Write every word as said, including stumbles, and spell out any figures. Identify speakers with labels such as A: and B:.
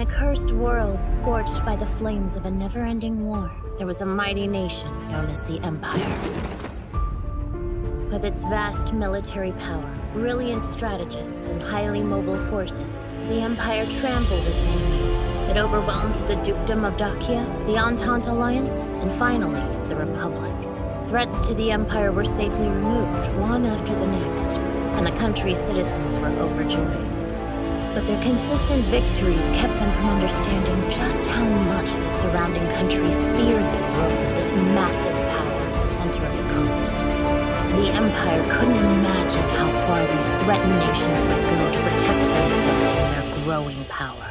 A: a cursed world scorched by the flames of a never-ending war, there was a mighty nation known as the Empire. With its vast military power, brilliant strategists, and highly mobile forces, the Empire trampled its enemies. It overwhelmed the Dukedom of Dacia, the Entente Alliance, and finally, the Republic. Threats to the Empire were safely removed, one after the next, and the country's citizens were overjoyed. But their consistent victories kept them from understanding just how much the surrounding countries feared the growth of this massive power in the center of the continent. The Empire couldn't imagine how far these threatened nations would go to protect themselves from their growing power.